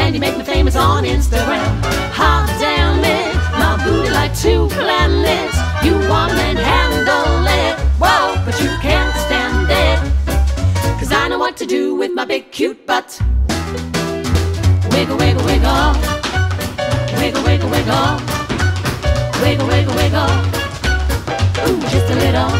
and you make me famous on Instagram. Hot damn it, my booty like 2 planets. You want and handle it, whoa, but you can't stand it. 'Cause I know what to do with my big cute butt. Wiggle, wiggle, wiggle. Wiggle, wiggle, wiggle. Wiggle, wiggle, wiggle. Ooh, just a little.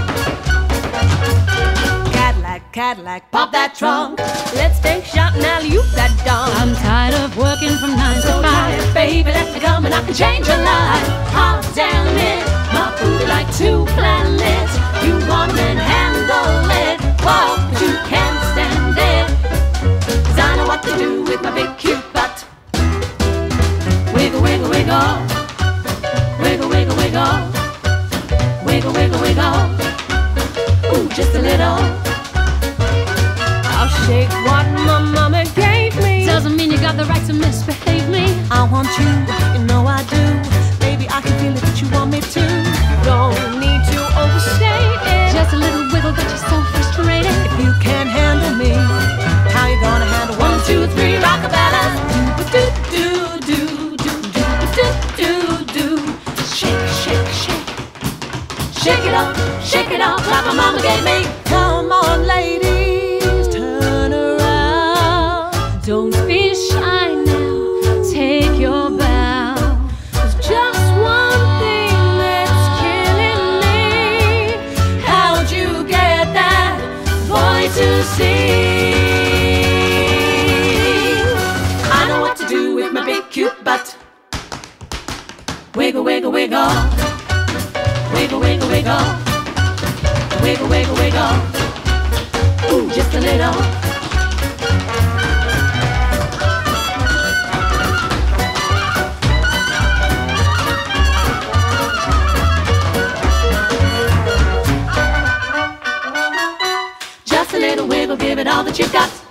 Cadillac, Cadillac, pop that trunk. Let's take a shot and alley-oop that dong. I'm tired of working from 9 to 5. So tired, baby, let me come and I can change your life. Hot damn it, my booty like 2 planets. You want and handle it, whoa, but you can't stand it. 'Cause I know what to do with my big cute butt. Wiggle, wiggle, wiggle. Wiggle, wiggle, wiggle. Wiggle, wiggle, wiggle. Ooh, just a little. I'll shake what my mama gave me. Doesn't mean you got the right to misbehave me. I want you, you know I do. Baby, I can feel it that you want me to. Don't need to overstate it. Just a little wiggle got you so frustrated. If you can't handle me, how you gonna handle 1, 2, 3, Rockabellas. do do do do do do do do. Shake, shake, shake. Shake it up, shake it up like my mama gave me. Come on, ladies, turn around. Don't be shy now, take your bow. There's just one thing that's killing me. How'd you get that boy to sing? I know what to do with my big cute butt. Wiggle, wiggle, wiggle. Wiggle, wiggle, wiggle. Wiggle, wiggle, wiggle. Ooh, just a little. Just a little wiggle, give it all that you got.